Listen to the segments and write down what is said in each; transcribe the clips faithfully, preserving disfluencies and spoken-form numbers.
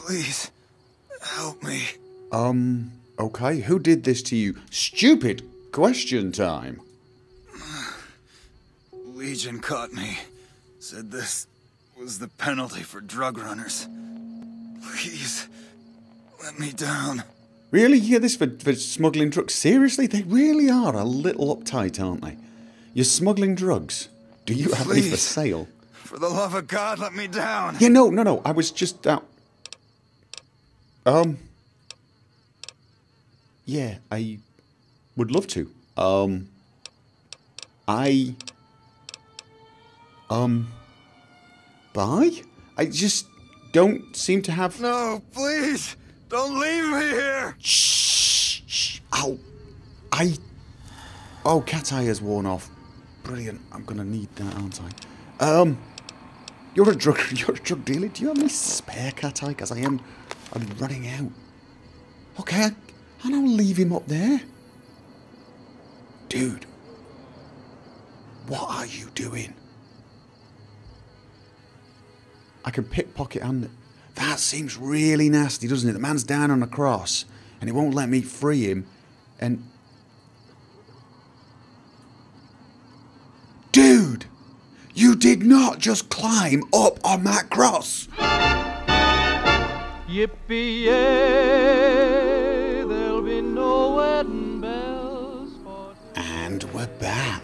Please, help me. Um, okay. Who did this to you? Stupid question time. Legion caught me. Said this was the penalty for drug runners. Please, let me down. Really? You hear this for, for smuggling drugs? Seriously? They really are a little uptight, aren't they? You're smuggling drugs. Do you have any for sale? For the love of God, let me down. Yeah, no, no, no. I was just out. Um. Yeah, I would love to. Um. I. Um. Buy? I just don't seem to have. No, please. Don't leave me here. Shh. Shh. Ow. I. Oh, cat eye has worn off. Brilliant. I'm gonna need that, aren't I? Um. You're a drug. You're a drug dealer. Do you have any spare cat eye? Because I am. I'm running out. Okay, I, and I'll leave him up there. Dude. What are you doing? I can pickpocket and... That seems really nasty, doesn't it? The man's down on a cross, and he won't let me free him, and... Dude! You did not just climb up on that cross! Yippee-yay, there'll be no wedding bells for... And we're back.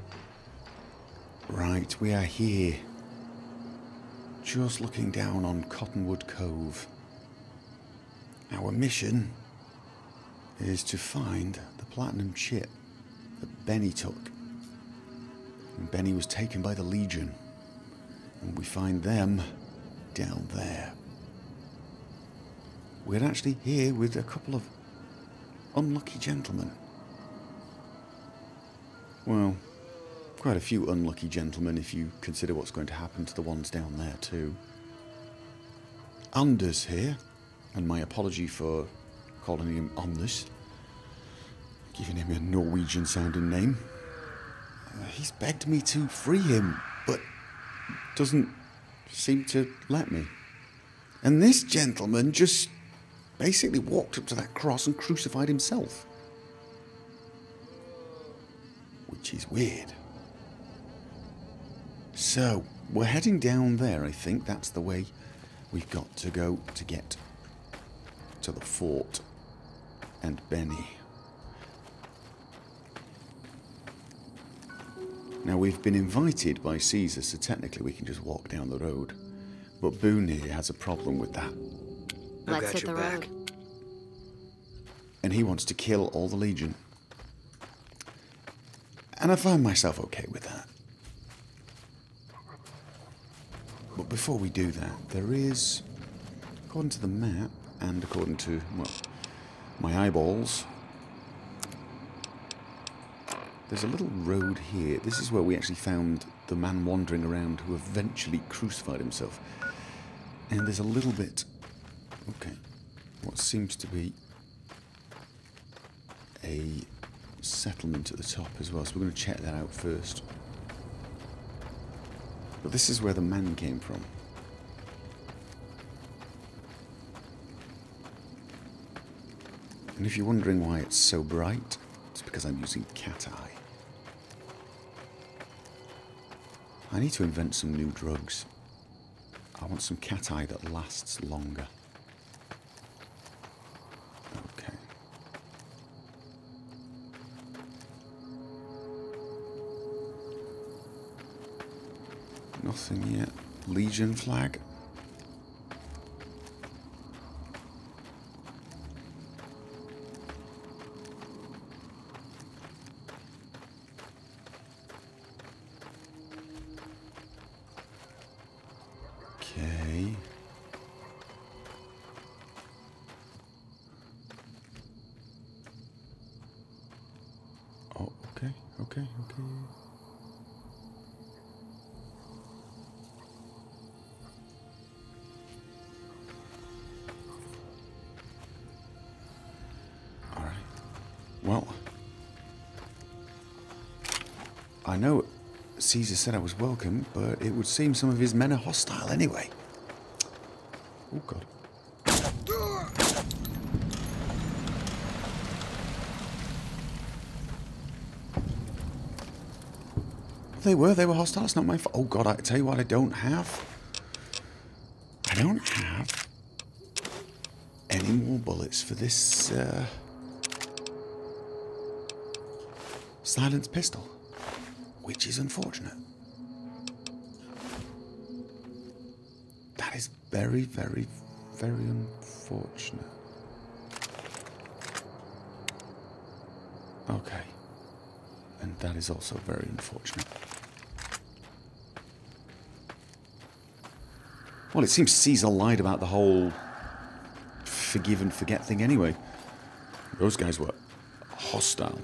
Right, we are here. Just looking down on Cottonwood Cove. Our mission is to find the platinum chip that Benny took. And Benny was taken by the Legion. And we find them down there. We're actually here with a couple of unlucky gentlemen. Well, quite a few unlucky gentlemen if you consider what's going to happen to the ones down there too. Anders here, and my apology for calling him Anders, giving him a Norwegian sounding name. Uh, he's begged me to free him, but doesn't seem to let me. And this gentleman just basically walked up to that cross and crucified himself. Which is weird. So, we're heading down there, I think. That's the way we've got to go to get to the fort and Benny. Now, we've been invited by Caesar, so technically we can just walk down the road. But Boone here has a problem with that. Let's hit the road. And he wants to kill all the Legion. And I find myself okay with that. But before we do that, there is, according to the map, and according to, well, my eyeballs, there's a little road here. This is where we actually found the man wandering around who eventually crucified himself. And there's a little bit, okay, what seems to be a settlement at the top as well, so we're going to check that out first. But this is where the man came from. And if you're wondering why it's so bright, it's because I'm using cat eye. I need to invent some new drugs. I want some cat eye that lasts longer. Okay. Nothing yet. Legion flag. Okay. Oh, okay, okay, okay. Well, I know Caesar said I was welcome, but it would seem some of his men are hostile anyway. Oh, God. they were. They were hostile. It's not my fault. Oh, God, I tell you what I don't have. I don't have any more bullets for this uh, silenced pistol, which is unfortunate. That is very, very, very unfortunate. Okay. And that is also very unfortunate. Well, it seems Caesar lied about the whole forgive and forget thing anyway. Those guys were hostile.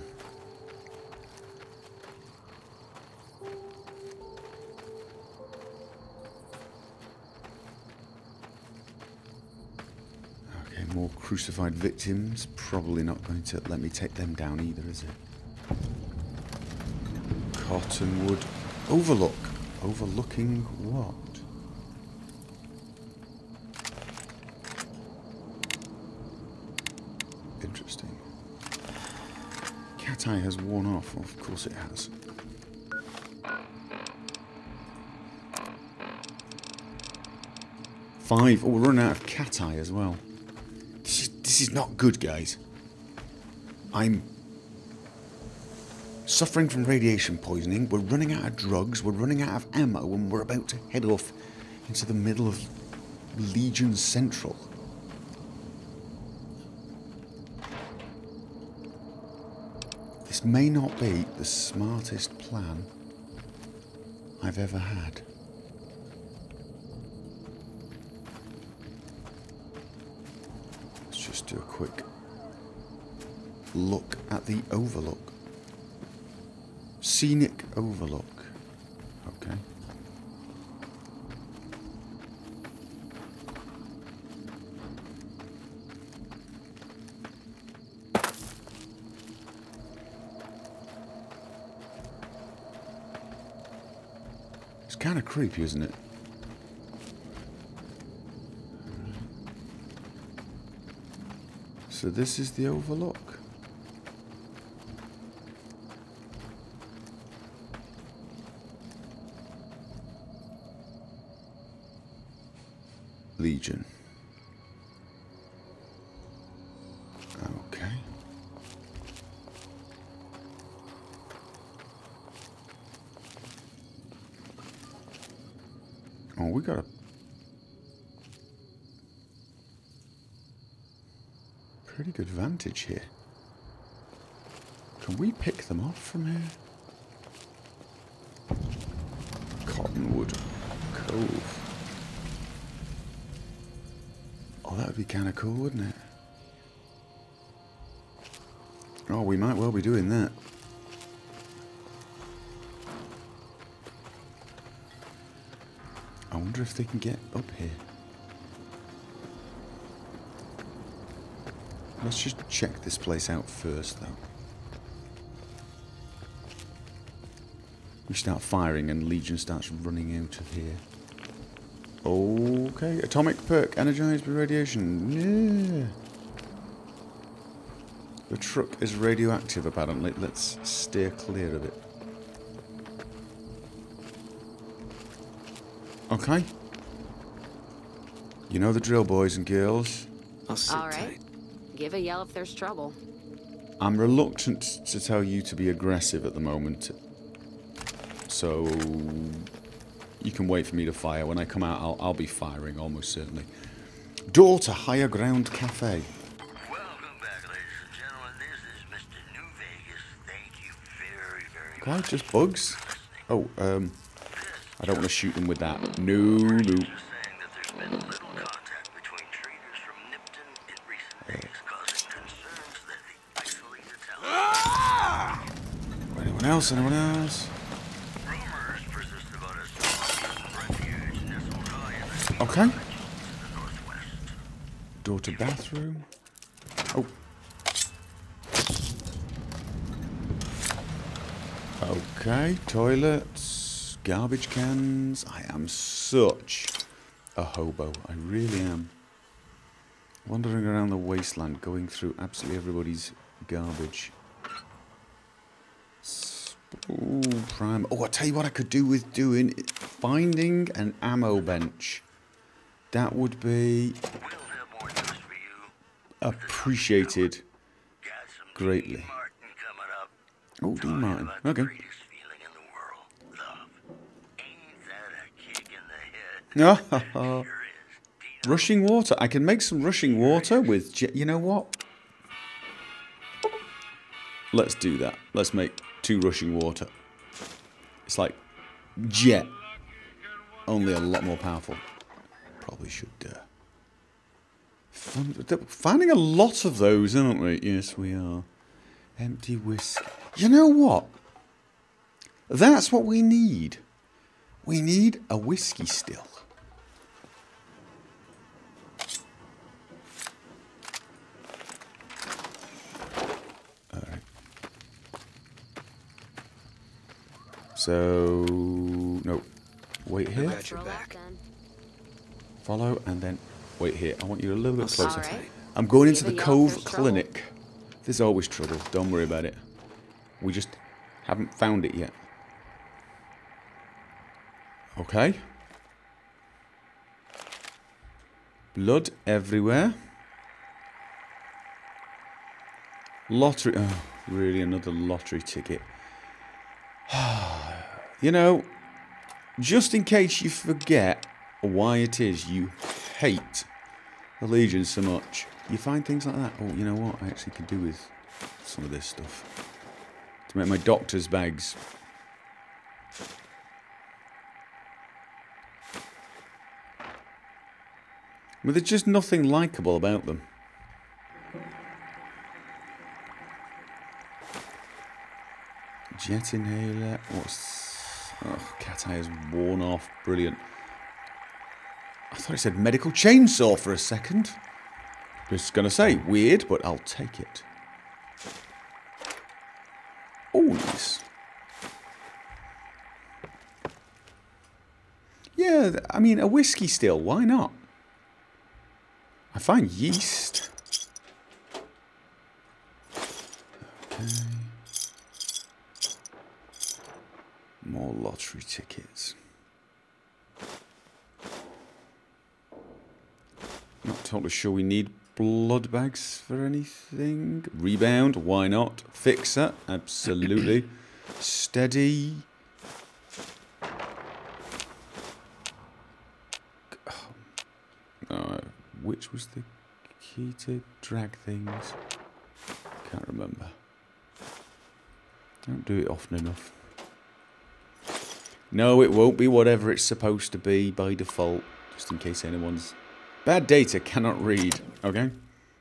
Okay, more crucified victims. Probably not going to let me take them down either, is it? Cottonwood Overlook. Overlooking what? Interesting. Cat Eye has worn off. Well, of course it has. Five. Oh, we're running out of Cat Eye as well. This is, this is not good, guys. I'm suffering from radiation poisoning. We're running out of drugs. We're running out of ammo, and we're about to head off into the middle of Legion Central. This may not be the smartest plan I've ever had. Let's just do a quick look at the overlook. Scenic overlook. Okay. It's kind of creepy, isn't it? So this is the overlook. Legion. Okay. Oh, we got a pretty good vantage here. Can we pick them off from here? Cottonwood Cove. Oh, that would be kind of cool, wouldn't it? Oh, we might well be doing that. I wonder if they can get up here. Let's just check this place out first, though. We start firing and Legion starts running out of here. Okay, atomic perk, energized by radiation. Yeah. The truck is radioactive, apparently. Let's steer clear of it. Okay. You know the drill, boys and girls. I'll sit All right. tight. Give a yell if there's trouble. I'm reluctant to tell you to be aggressive at the moment. So you can wait for me to fire. When I come out, I'll, I'll be firing, almost certainly. Door to Higher Ground Cafe. Welcome back, ladies and gentlemen. This is Mister New Vegas. Thank you very, very Quite much. just bugs? Oh, um, I don't want to shoot them with that. No, no. Just saying that there's been little contact between traders from Nipton in recent days, causing concerns that the isolated town... Anyone else? Anyone else? Rumors persist about a small refuge nestled high in the Okay. northwest. Door to bathroom. Oh. Okay, toilets, garbage cans. I am such a hobo. I really am. Wandering around the wasteland, going through absolutely everybody's garbage. S- Ooh, prime. Oh, I'll tell you what I could do with doing... Finding an ammo bench. That would be... We'll have more news for you. appreciated Got some greatly. Dean Martin coming up. Oh, Dean Talking Martin. about the Okay. greatest feeling in the world. Love. Ain't that a kick in the head? Oh, Sure is. Dean rushing water. I can make some rushing water with... Je- you know what? Let's do that. Let's make two rushing water. It's like jet. Only a lot more powerful. Probably should... Uh, fun, finding a lot of those, aren't we? Yes, we are. Empty whiskey. You know what? That's what we need. We need a whiskey still. Alright. So... No. Wait here. Let's roll out then. Follow and then... Wait here. I want you a little bit closer. Alright. I'm going into Give the a yell if Cove there's trouble. Clinic. There's always trouble. Don't worry about it. We just haven't found it yet. Okay. Blood everywhere. Lottery. Oh, really? Another lottery ticket. You know, just in case you forget why it is you hate the Legion so much, you find things like that. Oh, you know what? I actually could do with some of this stuff to make my doctor's bags. But there's just nothing likable about them. Jet inhaler. What's... Oh, cat eye is worn off. Brilliant. I thought it said medical chainsaw for a second. Just gonna say, weird, but I'll take it. Oh, nice. Yeah, I mean, a whiskey still. Why not? I find yeast. Okay. More lottery tickets. Not totally sure we need blood bags for anything. Rebound, why not? Fixer, absolutely. Steady. Oh, which was the key to drag things? Can't remember. Don't do it often enough. No, it won't be whatever it's supposed to be by default, just in case anyone's... Bad data, cannot read. Okay.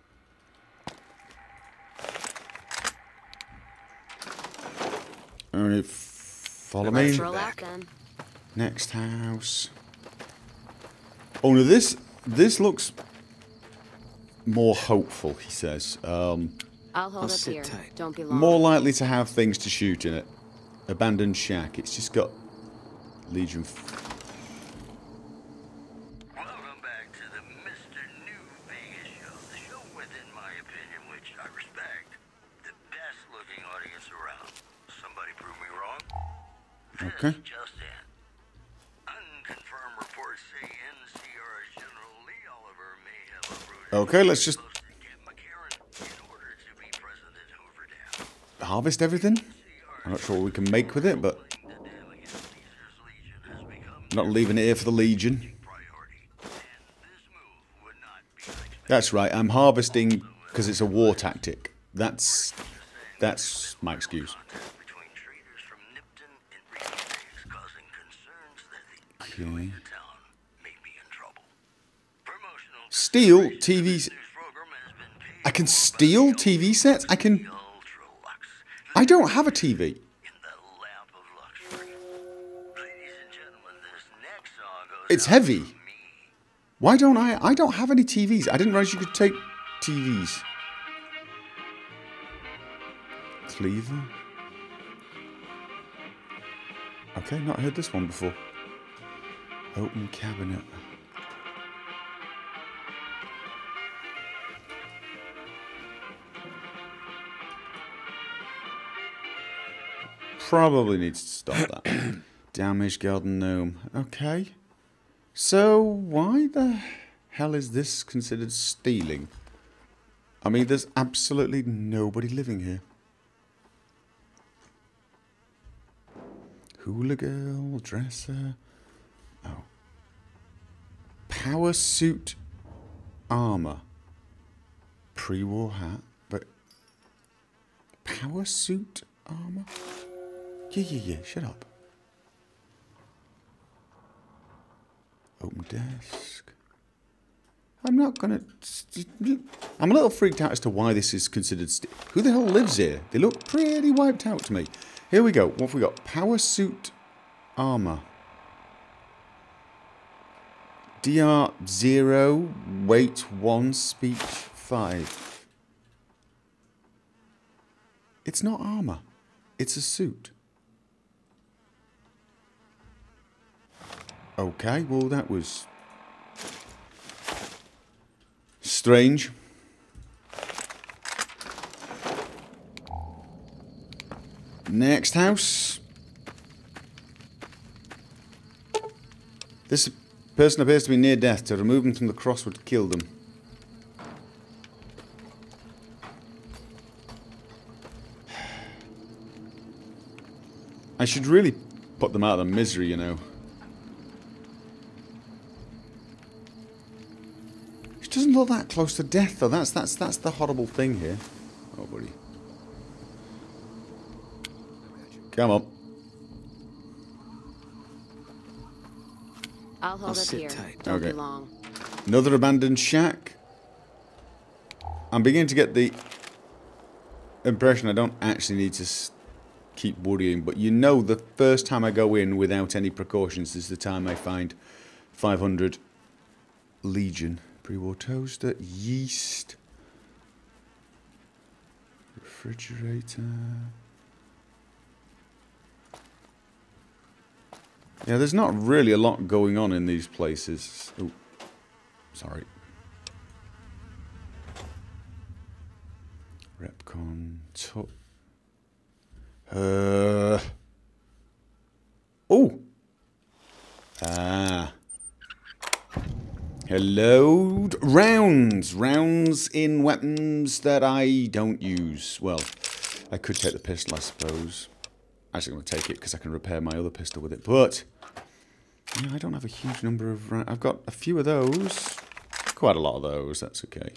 Alright, follow me. Let's roll out then. Next house. Oh no, this this looks more hopeful, he says. Um, I'll hold I'll up sit here. tight. Don't be long. more likely to have things to shoot in it. Abandoned shack. It's just got Legion. F Welcome back to the Mister New Vegas show. The show with, in my opinion, which I respect, the best looking audience around. Somebody prove me wrong? This Okay. just in. Unconfirmed reports say N C R's General Lee Oliver may have uprooted Okay, let's just close to Camp McCarran in order to be present at Hoover Dam. harvest everything. I'm not sure what we can make with it, but The dam against Caesar's Legion has become not leaving it here for the Legion. priority, and this move would not be unexpected. That's right. I'm harvesting because it's a war tactic. That's that's my excuse. Contact between traders from Nipton in recent days, causing concerns that the Okay. isolated town may be in trouble. Promotional Steal T Vs. news program has been paid I can for by steal the T V sets. I can. Ultra Lux, I don't have a T V. in the lap of luxury. Ladies and gentlemen, this next song goes It's out heavy. to me. Why don't I? I don't have any T Vs. I didn't realize you could take T Vs. Cleaver. Okay, not heard this one before. Open cabinet. probably need to stop that. Damaged garden gnome. Okay. So, why the hell is this considered stealing? I mean, there's absolutely nobody living here. Hula girl, dresser. Oh. Power suit armor. Pre-war hat. But power suit armor? Yeah, yeah, yeah. Shut up. Open desk. I'm not gonna... I'm a little freaked out as to why this is considered... St Who the hell lives here? They look pretty wiped out to me. Here we go. What have we got? Power suit armor. D R zero, weight one, speech five. It's not armor. It's a suit. Okay, well that was strange. Next house. This person appears to be near death. To remove them from the cross would kill them. I should really put them out of their misery, you know. She doesn't look that close to death, though. That's that's that's the horrible thing here. Oh, buddy. Come on. I'll hold I'll up sit here. tight. Don't Okay. be long. Another abandoned shack. I'm beginning to get the impression I don't actually need to s keep worrying, but you know the first time I go in without any precautions is the time I find five hundred Legion. Pre-war toaster, yeast, refrigerator. Yeah, there's not really a lot going on in these places. Oh, sorry. Repcon, top. Uh. Oh. Ah. Hello. Rounds. Rounds in weapons that I don't use. Well, I could take the pistol, I suppose. Actually, I'm going to take it because I can repair my other pistol with it. But, yeah, I don't have a huge number of... I've got a few of those. Quite a lot of those. That's okay.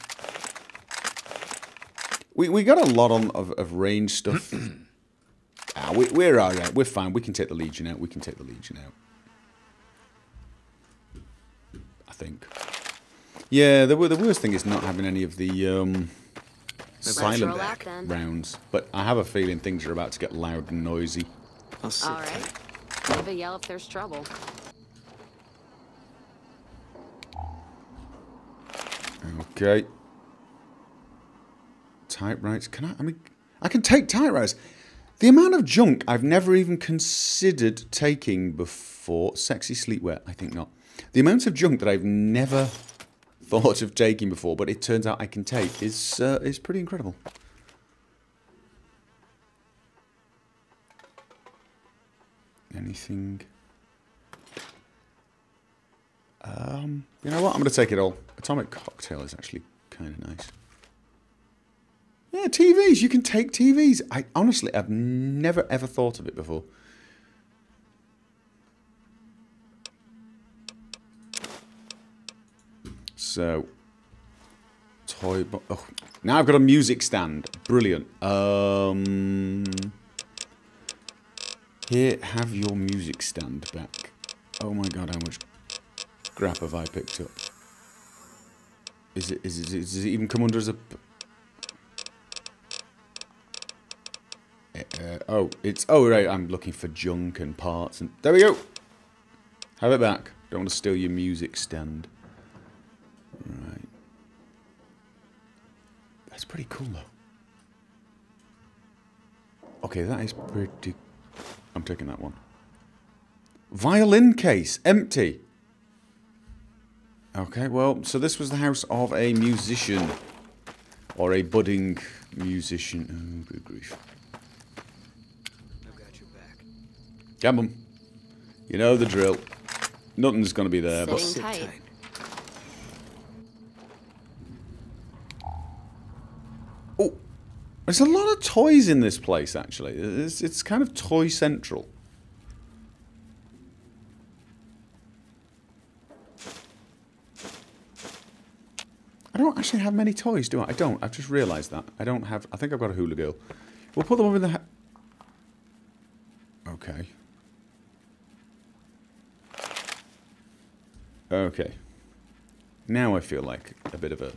We we got a lot on of, of range stuff. ah, we, we're alright. We're fine. We can take the Legion out. We can take the Legion out. I think. Yeah, the, the worst thing is not having any of the... Um, silent roll out, then. rounds, but I have a feeling things are about to get loud and noisy. I'll sit All right. tight. Give a yell if there's trouble. Okay. Typewriters. Can I? I mean, I can take typewriters. The amount of junk I've never even considered taking before. Sexy sleepwear. I think not. The amount of junk that I've never thought of taking before, but it turns out I can take, is uh, is pretty incredible. Anything? Um, you know what? I'm going to take it all. Atomic cocktail is actually kind of nice. Yeah, T Vs. You can take T Vs. I honestly, I've never ever thought of it before. So, toy. Oh, now I've got a music stand. Brilliant. Um, here, have your music stand back. Oh my god, how much crap have I picked up? Is it? Is it? Does it even come under as a? Uh, oh, it's. Oh right, I'm looking for junk and parts, and there we go. Have it back. Don't want to steal your music stand. Right. That's pretty cool, though. Okay, that is pretty... I'm taking that one. Violin case. Empty. Okay, well, so this was the house of a musician. Or a budding musician. Oh, good grief. I've got your back. Come on. You know the drill. Nothing's going to be there, but... Sitting tight. Oh, there's a lot of toys in this place, actually. It's, it's kind of toy central. I don't actually have many toys, do I? I don't. I've just realised that. I don't have... I think I've got a hula girl. We'll put them up in the... Ha okay. Okay. Now I feel like a bit of a...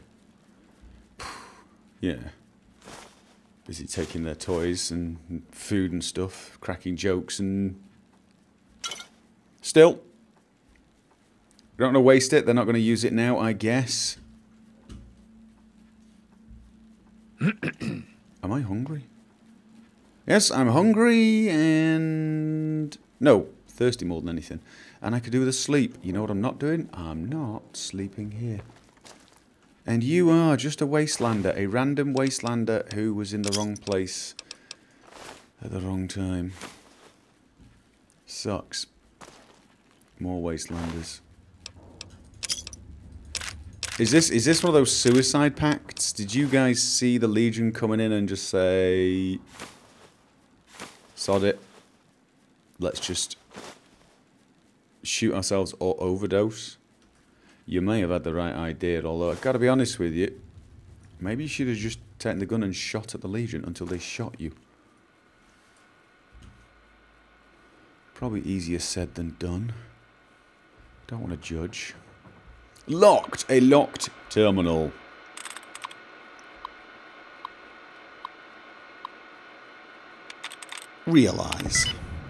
Yeah. Busy taking their toys and food and stuff, cracking jokes and... Still. They're not going to waste it. They're not going to use it now, I guess. Am I hungry? Yes, I'm hungry and... No, thirsty more than anything. And I could do with a sleep. You know what I'm not doing? I'm not sleeping here. And you are just a wastelander. A random wastelander who was in the wrong place at the wrong time. Sucks. More wastelanders. Is this is this one of those suicide pacts? Did you guys see the Legion coming in and just say, sod it, let's just shoot ourselves or overdose? You may have had the right idea, although I've got to be honest with you, maybe you should have just taken the gun and shot at the Legion until they shot you. Probably easier said than done. Don't want to judge. Locked! A locked terminal. Realise.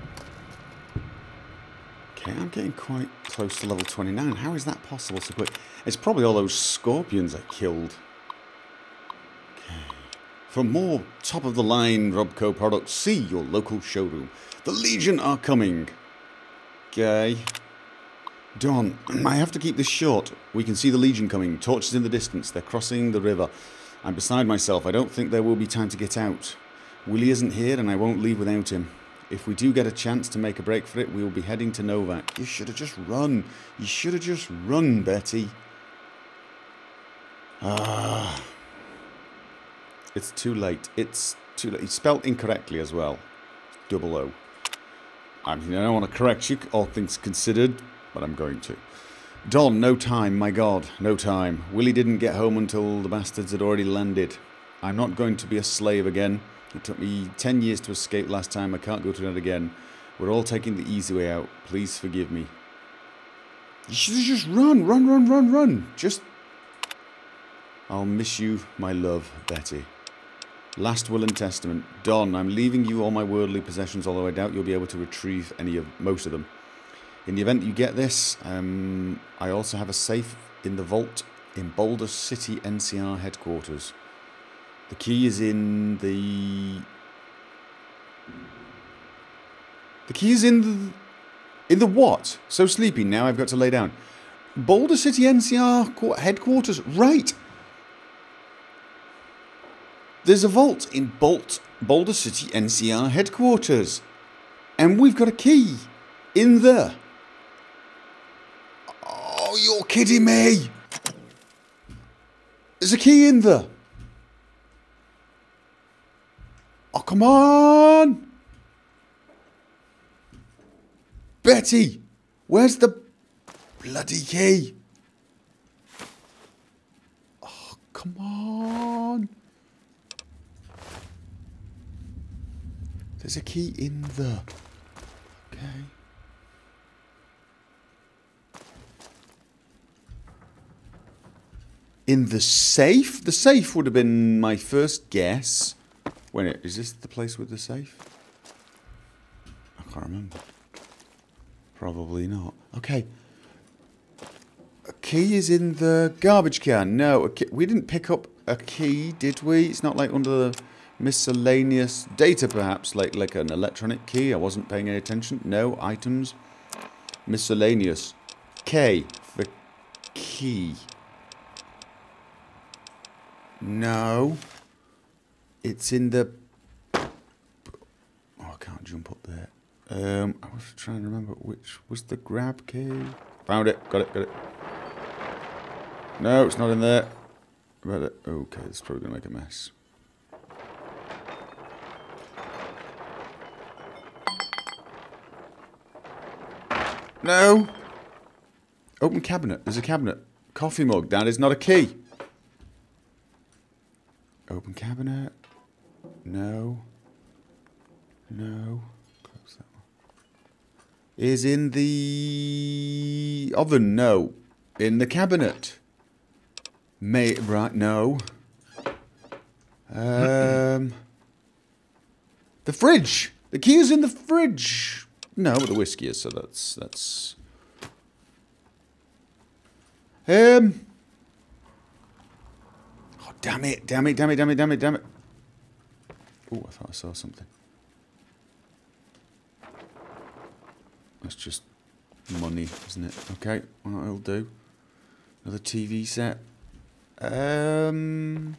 Okay, I'm getting quite close to level twenty-nine. How is that possible so quick? It's probably all those scorpions I killed. Okay. For more top-of-the-line Robco products, see your local showroom. The Legion are coming. Okay. Don, I have to keep this short. We can see the Legion coming. Torches in the distance. They're crossing the river. I'm beside myself. I don't think there will be time to get out. Willie isn't here and I won't leave without him. If we do get a chance to make a break for it, we will be heading to Novak. You should have just run. You should have just run, Betty. Ah. It's too late. It's too late. It's spelled incorrectly as well. Double O. I mean, I don't want to correct you, all things considered, but I'm going to. Don, no time, my God, no time. Willie didn't get home until the bastards had already landed. I'm not going to be a slave again. It took me ten years to escape last time. I can't go through that again. We're all taking the easy way out. Please forgive me. You should just run, run, run, run, run. Just... I'll miss you, my love, Betty. Last will and testament. Don, I'm leaving you all my worldly possessions, although I doubt you'll be able to retrieve any of most of them. In the event that you get this, um, I also have a safe in the vault in Boulder City N C R headquarters. The key is in the... The key is in the... In the what? So sleepy now I've got to lay down. Boulder City N C R headquarters. Right. There's a vault in Bolt, Boulder City N C R headquarters. And we've got a key in there. Oh, you're kidding me. There's a key in there. Oh, come on. Betty, where's the bloody key? Oh, come on. There's a key in there. Okay. In the safe? The safe would have been my first guess. Wait, is this the place with the safe? I can't remember. Probably not. Okay. A key is in the garbage can. No, a key, we didn't pick up a key, did we? It's not like under the miscellaneous data, perhaps, like, like an electronic key. I wasn't paying any attention. No, items. Miscellaneous. K for key. No. It's in the... Oh, I can't jump up there. Um, I was trying to remember which was the grab key. Found it. Got it. Got it. No, it's not in there. About it. Okay, it's probably gonna make a mess. No. Open cabinet. There's a cabinet. Coffee mug. That is not a key. Open cabinet. No. No. Close that one. Is in the oven? No. In the cabinet. May right? No. Um. The fridge. The key is in the fridge. No, but the whiskey is. So that's that's. Um. Oh damn it! Damn it! Damn it! Damn it! Damn it! Damn it! Oh, I thought I saw something. That's just money, isn't it? Okay, well, it'll do. Another T V set. Um,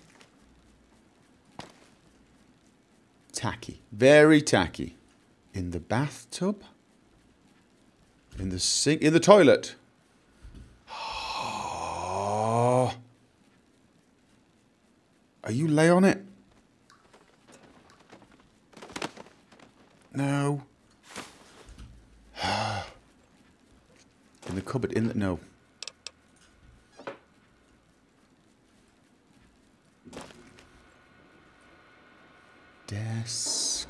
tacky. Very tacky. In the bathtub? In the sink? In the toilet? Oh. Are you lay on it? No. In the cupboard, in the, no. Desk.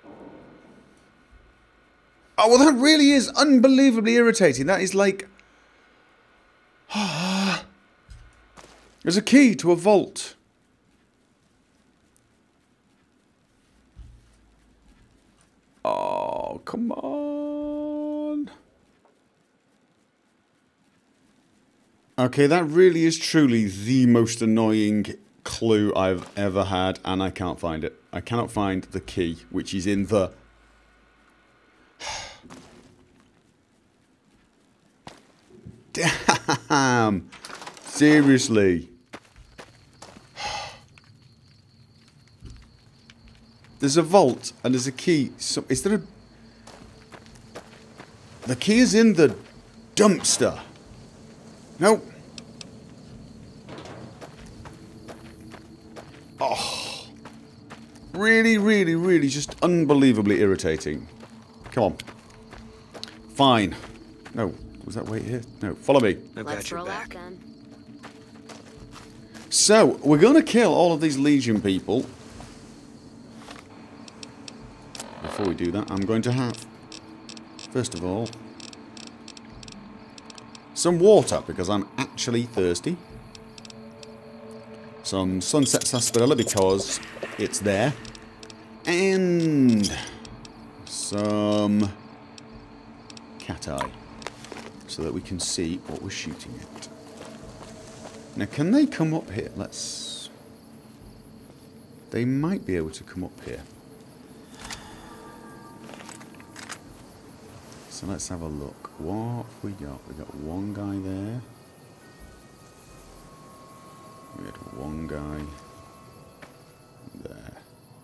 Oh, well, that really is unbelievably irritating. That is like... There's a key to a vault. Oh, come on. Okay, that really is truly the most annoying clue I've ever had, and I can't find it. I cannot find the key, which is in the... Damn! Seriously. There's a vault, and there's a key. So, is there a... The key is in the dumpster. No. Oh. Really, really, really just unbelievably irritating. Come on. Fine. No. Was that wait here? No. Follow me. I've Let's got your roll out back. then. So, we're going to kill all of these Legion people. Before we do that, I'm going to have, first of all, some water, because I'm actually thirsty. Some Sunset Sarsaparilla, because it's there. And some cat eye, so that we can see what we're shooting at. Now, can they come up here? Let's... They might be able to come up here. So let's have a look. What have we got? We got one guy there. We had one guy there.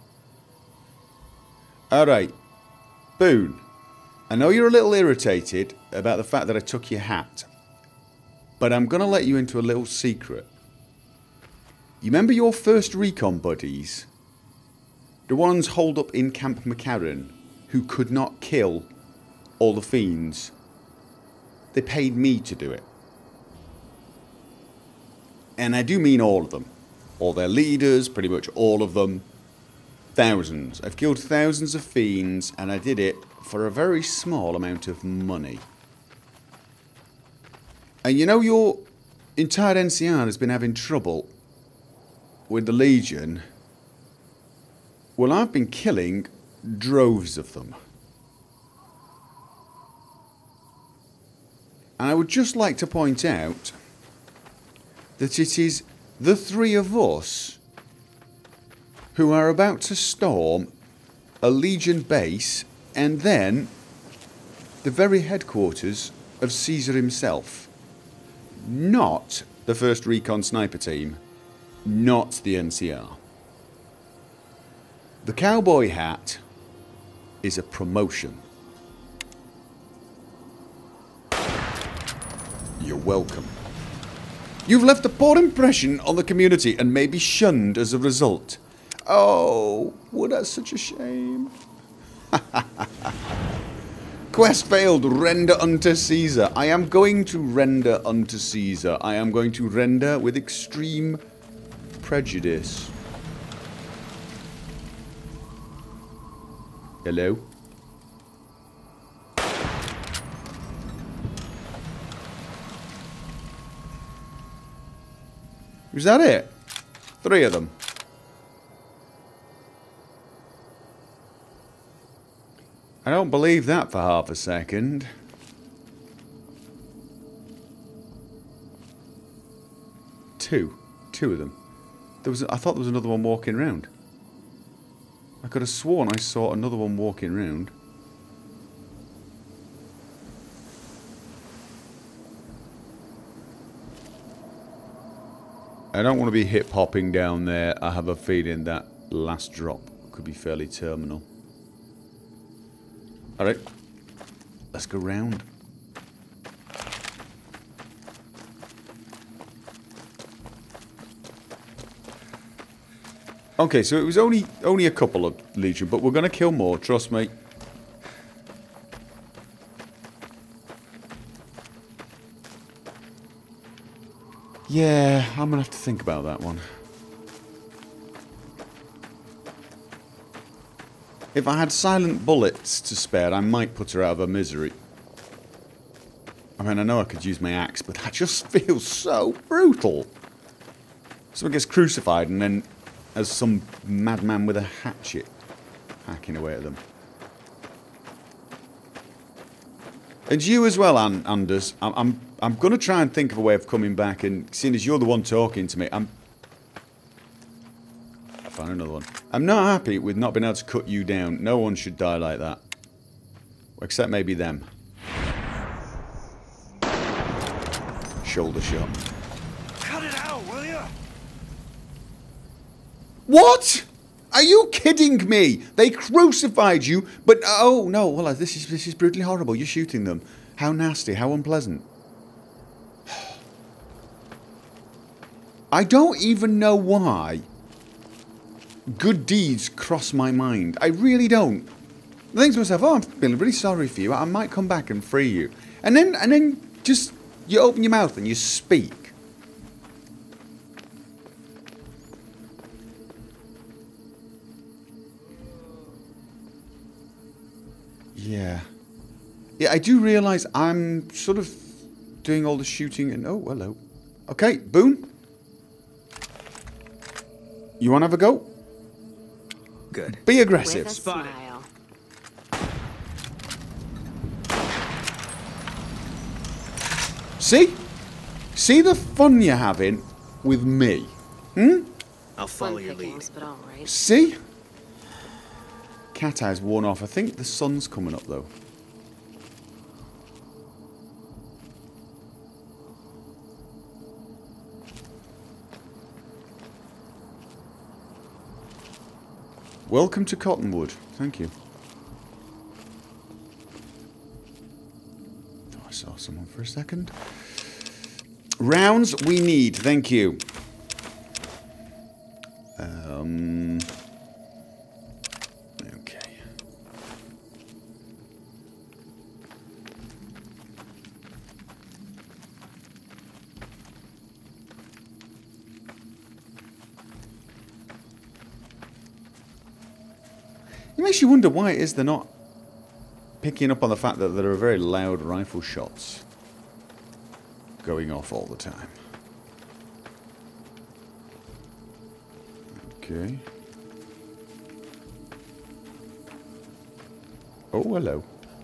Alright. Boone. I know you're a little irritated about the fact that I took your hat. But I'm going to let you into a little secret. You remember your first recon buddies? The ones holed up in Camp McCarran who could not kill all the fiends? They paid me to do it. And I do mean all of them. All their leaders, pretty much all of them. Thousands. I've killed thousands of fiends, and I did it for a very small amount of money. And you know your entire N C R has been having trouble with the Legion? Well, I've been killing droves of them. And I would just like to point out that it is the three of us who are about to storm a Legion base and then the very headquarters of Caesar himself. Not the first Recon Sniper Team, not the N C R. The cowboy hat is a promotion. welcome. You've left a poor impression on the community and may be shunned as a result. Oh, well, that's such a shame. Quest failed. Render unto Caesar. I am going to render unto Caesar. I am going to render with extreme prejudice. Hello? Was that it? Three of them. I don't believe that for half a second. Two. Two of them. There was. I thought there was another one walking around. I could have sworn I saw another one walking around. I don't want to be hip-hopping down there. I have a feeling that last drop could be fairly terminal. Alright. Let's go round. Okay, so it was only only a couple of Legion, but we're going to kill more, trust me. Yeah, I'm going to have to think about that one. If I had silent bullets to spare, I might put her out of her misery. I mean, I know I could use my axe, but that just feels so brutal. Someone gets crucified and then as some madman with a hatchet hacking away at them. And you as well, An Anders. I'm, I'm, I'm going to try and think of a way of coming back, and seeing as you're the one talking to me, I'm... I found another one. I'm not happy with not being able to cut you down. No one should die like that. Except maybe them. Shoulder shot. Cut it out, will ya? What? Are you kidding me? They crucified you, but oh no! Well, this is this is brutally horrible. You're shooting them. How nasty! How unpleasant! I don't even know why. Good deeds cross my mind. I really don't. I think to myself, oh, I'm feeling really sorry for you. I might come back and free you, and then and then just you open your mouth and you speak. Yeah. Yeah, I do realise I'm sort of doing all the shooting and... Oh, hello. Okay, Boone. You want to have a go? Good. Be aggressive. With a smile. See? See the fun you're having with me? Hmm? I'll follow Fun your lead. pickings, but all right. See? Cat eye's worn off. I think the sun's coming up, though. Welcome to Cottonwood. Thank you. Thought I saw someone for a second. Rounds we need. Thank you. Um... It makes you wonder why it is they're not picking up on the fact that there are very loud rifle shots going off all the time. Okay. Oh, hello.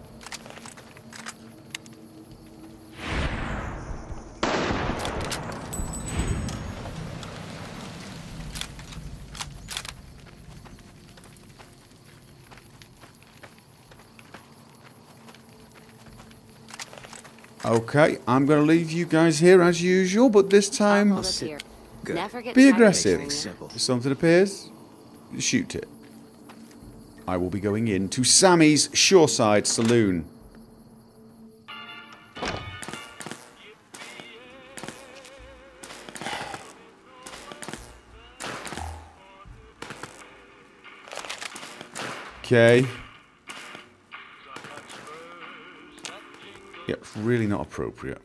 Okay, I'm going to leave you guys here as usual, but this time Hold us here. Never get be tired of aggressive. hearing Simple. If something appears, shoot it. I will be going in to Sammy's Shoreside Saloon. Okay. Yeah, it's really not appropriate.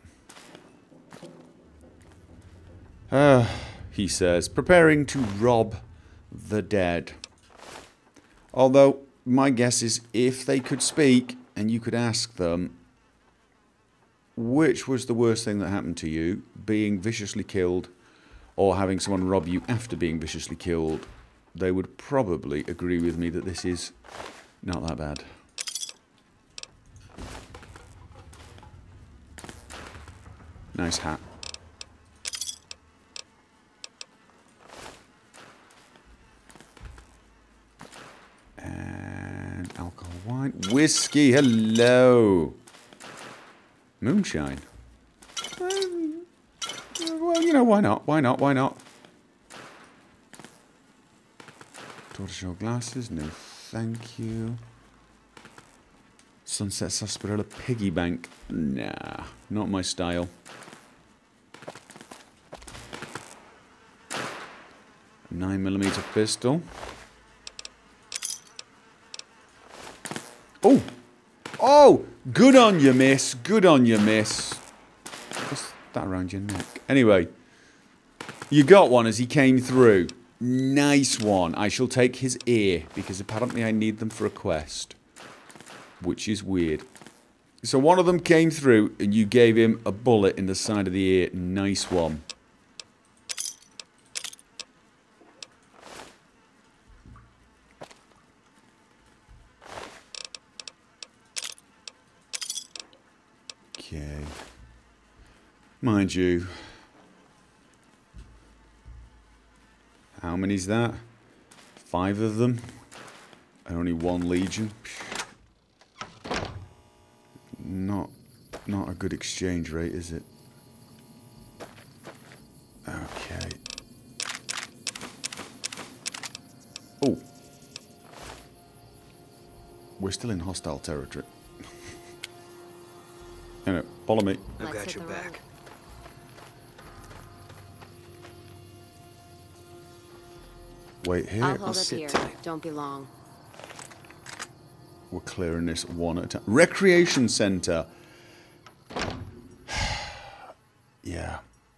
Ah, uh, he says, preparing to rob the dead. Although, my guess is if they could speak and you could ask them, which was the worst thing that happened to you, being viciously killed or having someone rob you after being viciously killed, they would probably agree with me that this is not that bad. Nice hat. And alcohol, wine, whiskey, hello. Moonshine. Um, well, you know, why not? Why not? Why not? Tortoiseshell glasses, no thank you. Sunset Sarsaparilla piggy bank. Nah, not my style. nine millimeter pistol. Oh! Oh! Good on you, miss. Good on you, miss. What's that around your neck? Anyway. You got one as he came through. Nice one. I shall take his ear, because apparently I need them for a quest. Which is weird. So one of them came through, and you gave him a bullet in the side of the ear. Nice one. Okay. Mind you. How many's that? Five of them? And only one legion? Not, not a good exchange rate, is it? Okay. Oh. We're still in hostile territory. Anyway, follow me. I've got your back. Wait here. I'll hold it here. Don't be long. We're clearing this one at a time. Recreation center. Yeah.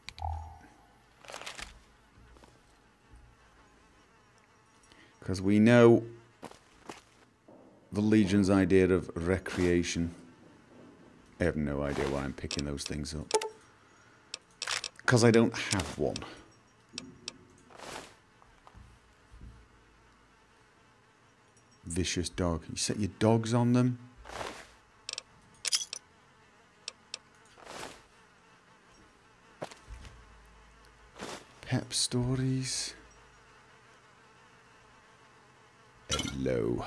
Because we know the Legion's idea of recreation. I have no idea why I'm picking those things up. Because I don't have one. Vicious dog. You set your dogs on them. Pep stories. Hello.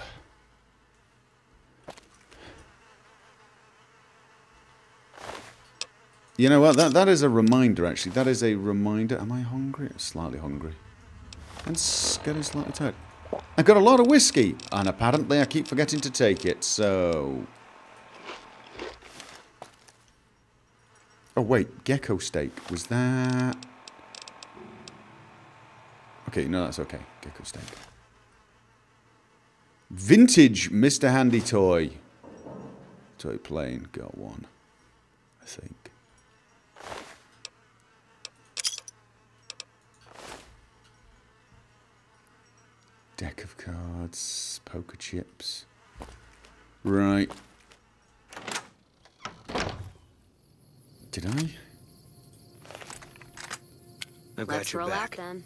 You know what? That that is a reminder. Actually, that is a reminder. Am I hungry? Slightly hungry. And getting slightly tired. I got a lot of whiskey, and apparently I keep forgetting to take it. So. Oh wait, gecko steak. Was that? Okay, no, that's okay. Gecko steak. Vintage Mister Handy toy. Toy plane. Got one. I think. Deck of cards, poker chips. Right. Did I? I've got your back. Then.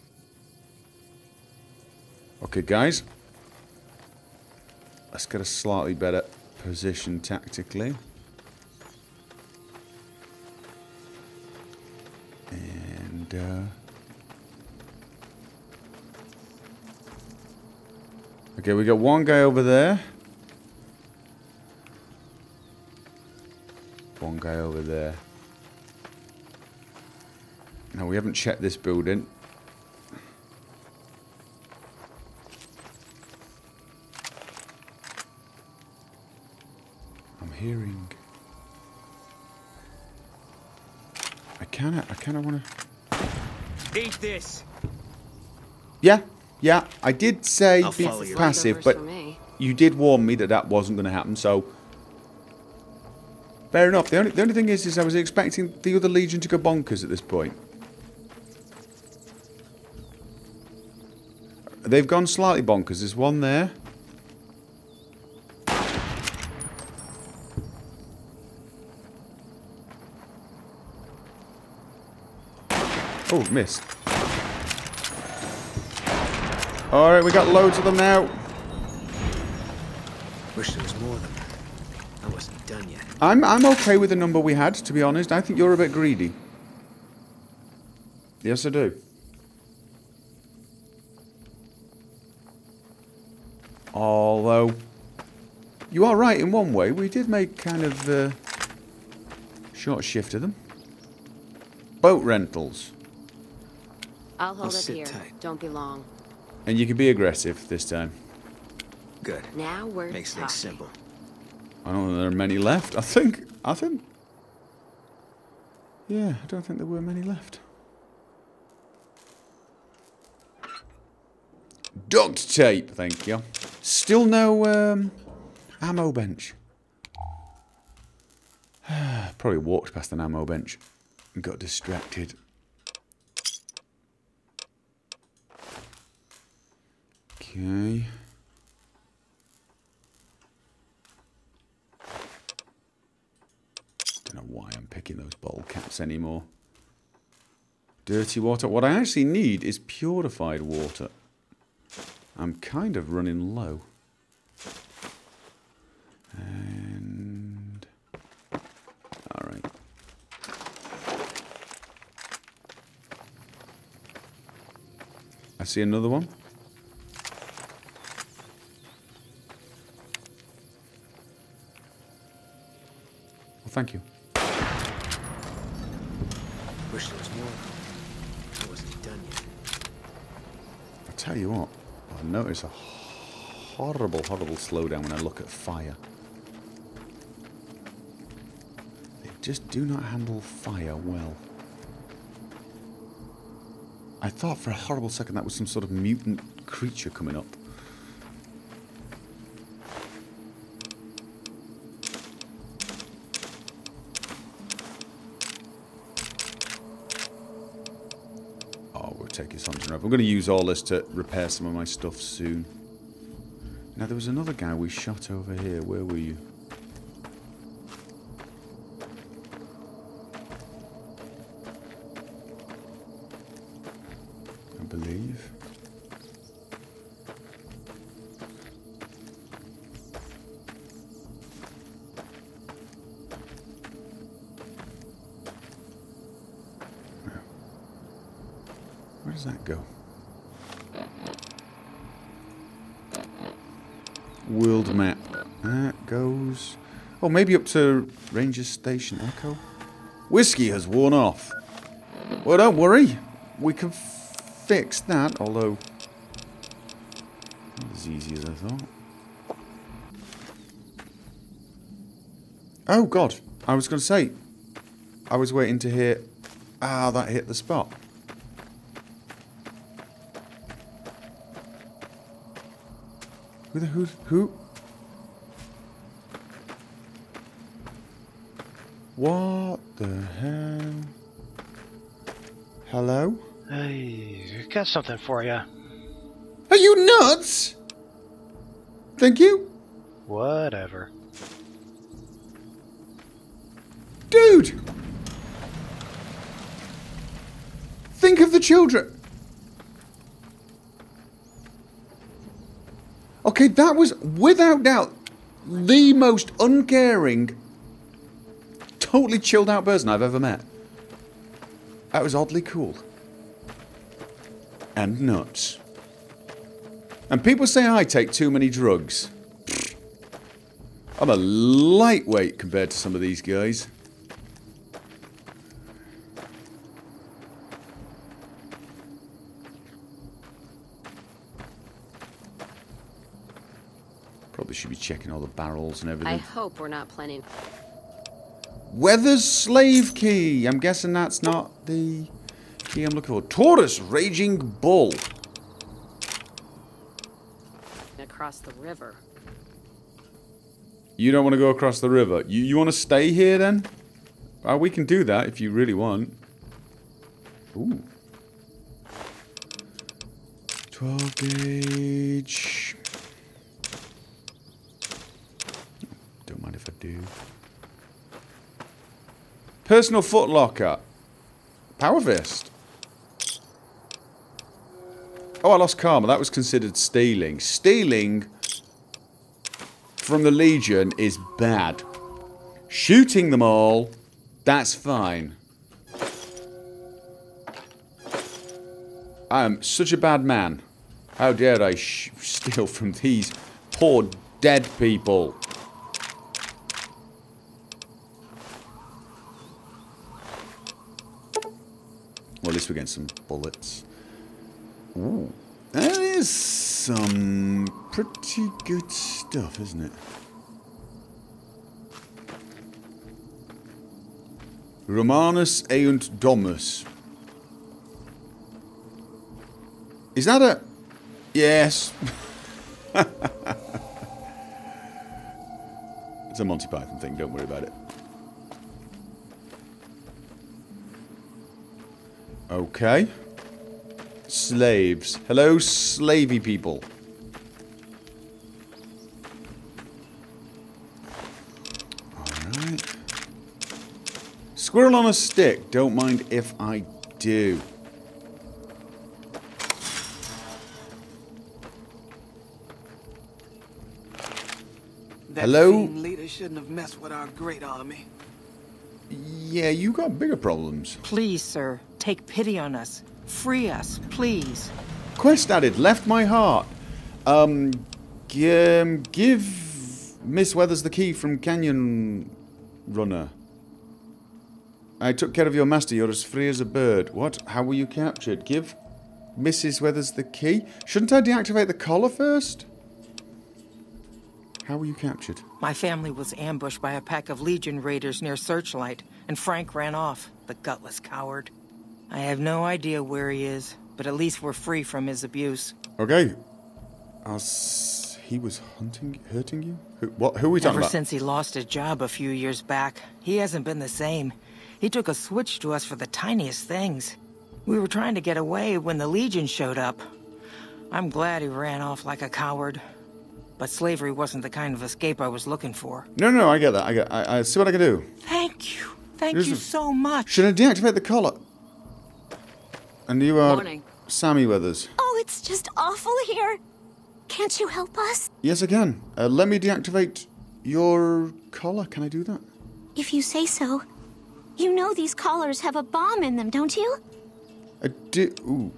Okay, guys. Let's get a slightly better position tactically. And, uh... okay, we got one guy over there. One guy over there. Now, we haven't checked this building. I'm hearing... I kinda, I kinda wanna... Eat this! Yeah. Yeah, I did say I'll be follow you. passive, but you did warn me that that wasn't going to happen, so... Fair enough. The only, the only thing is, is I was expecting the other Legion to go bonkers at this point. They've gone slightly bonkers. There's one there. Oh, missed. Alright, we got loads of them now. Wish there was more of them. I wasn't done yet. I'm, I'm okay with the number we had, to be honest. I think you're a bit greedy. Yes, I do. Although, you are right in one way. We did make kind of a short shift of them. Boat rentals. I'll hold I'll it sit here. tight. Don't be long. And you can be aggressive this time. Good. Now we're Makes talking. things simple. I don't think there are many left. I think... I think... Yeah, I don't think there were many left. Duct tape, thank you. Still no um, ammo bench. Probably walked past an ammo bench and got distracted. Okay. Don't know why I'm picking those bottle caps anymore. Dirty water. What I actually need is purified water. I'm kind of running low. And... Alright. I see another one. Well, thank you. Wish there was more. I wasn't done yet. I'll tell you what. I notice a horrible, horrible slowdown when I look at fire. They just do not handle fire well. I thought for a horrible second that was some sort of mutant creature coming up. Oh, we'll take this on to I'm going to use all this to repair some of my stuff soon. Now, there was another guy we shot over here. Where were you? I believe. Where does that go? World map. That goes... Oh, maybe up to Ranger Station Echo? Whiskey has worn off. Well, don't worry. We can fix that, although... Not as easy as I thought. Oh, God. I was going to say... I was waiting to hear... Ah, that hit the spot. Who the who? Who? What the hell? Hello? Hey, got something for you. Are you nuts? Thank you. Whatever. Dude! Think of the children. Okay, that was, without doubt, the most uncaring, totally chilled out person I've ever met. That was oddly cool. And nuts. And people say I take too many drugs. I'm a lightweight compared to some of these guys. Probably should be checking all the barrels and everything. I hope we're not planning. Weather's slave key. I'm guessing that's not the key I'm looking for. Taurus Raging Bull. Across the river. You don't want to go across the river. You, you want to stay here then? Uh, we can do that if you really want. Ooh. twelve gauge. Don't mind if I do. Personal footlocker. Power fist. Oh, I lost karma. That was considered stealing. Stealing from the Legion is bad. Shooting them all, that's fine. I am such a bad man. How dare I sh steal from these poor dead people? Well, at least we're getting some bullets. Ooh. That is some pretty good stuff, isn't it? Romanus Eunt Domus. Is that a... Yes. It's a Monty Python thing, don't worry about it. Okay. Slaves. Hello, slavey people. Alright. Squirrel on a stick. Don't mind if I do. That Hello? fiend leader shouldn't have messed with our great army. Yeah, you got bigger problems. Please, sir, take pity on us. Free us, please. Quest added. Left my heart. Um, g um, give Miss Weathers the key from Canyon Runner. I took care of your master. You're as free as a bird. What? How were you captured? Give Missus Weathers the key? Shouldn't I deactivate the collar first? How were you captured? My family was ambushed by a pack of Legion raiders near Searchlight, and Frank ran off, the gutless coward. I have no idea where he is, but at least we're free from his abuse. Okay. As he was hunting, hurting you? Who, what, who are we talking Ever about? since he lost his job a few years back, he hasn't been the same. He took a switch to us for the tiniest things. We were trying to get away when the Legion showed up. I'm glad he ran off like a coward. But slavery wasn't the kind of escape I was looking for. No, no, I get that. I get. I, I see what I can do. Thank you. Thank Here's you a- so much. Should I deactivate the collar? And you are Morning. Sammy Weathers. Oh, it's just awful here. Can't you help us? Yes, I can. Uh, let me deactivate your collar. Can I do that? If you say so. You know these collars have a bomb in them, don't you? I do. Ooh.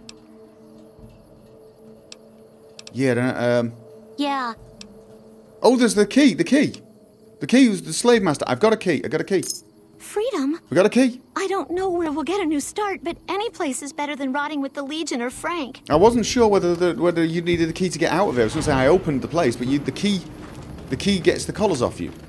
Yeah. uh, Um. Yeah. Oh, there's the key. The key. The key was the slave master. I've got a key. I got a key. Freedom? We got a key. I don't know where we'll get a new start, but any place is better than rotting with the Legion or Frank. I wasn't sure whether the, whether you needed the key to get out of it. I was going to say I opened the place, but you, the key, the key gets the collars off you.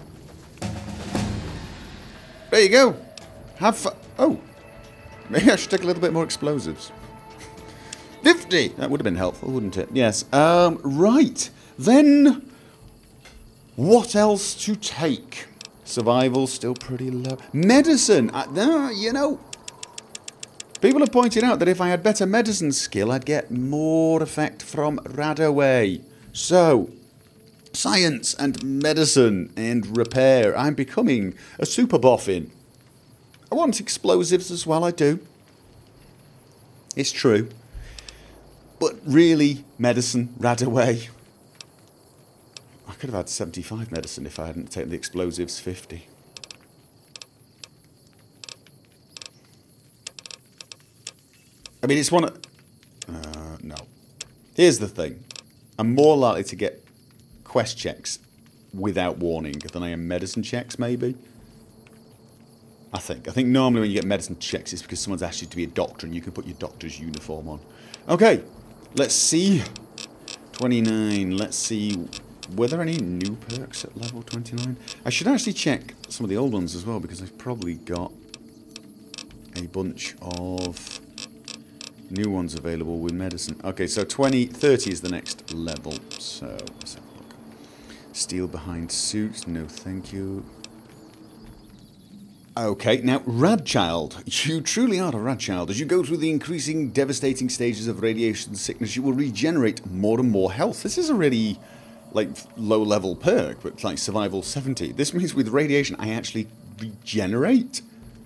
There you go. Have fun. Oh, maybe I should take a little bit more explosives. Fifty. That would have been helpful, wouldn't it? Yes. Um. Right. Then, what else to take? Survival still pretty low. Medicine. Uh, no, you know. People have pointed out that if I had better medicine skill, I'd get more effect from Radaway. So, science and medicine and repair. I'm becoming a super boffin. I want explosives as well, I do. It's true. But really, medicine, Radaway. I could have had seventy-five medicine if I hadn't taken the explosives fifty. I mean, it's one of... Uh, no. Here's the thing. I'm more likely to get quest checks without warning than I am medicine checks, maybe. I think. I think normally when you get medicine checks, it's because someone's asked you to be a doctor and you can put your doctor's uniform on. Okay. Let's see. twenty-nine. Let's see. Were there any new perks at level twenty-nine? I should actually check some of the old ones as well, because I've probably got a bunch of new ones available with medicine. Okay, so twenty, thirty is the next level. So, let's have a look. Steel behind suit, no thank you. Okay, now, Radchild. You truly are a Radchild. As you go through the increasing, devastating stages of radiation sickness, you will regenerate more and more health. This is a really, like, low-level perk, but, like, survival seventy. This means with radiation, I actually regenerate?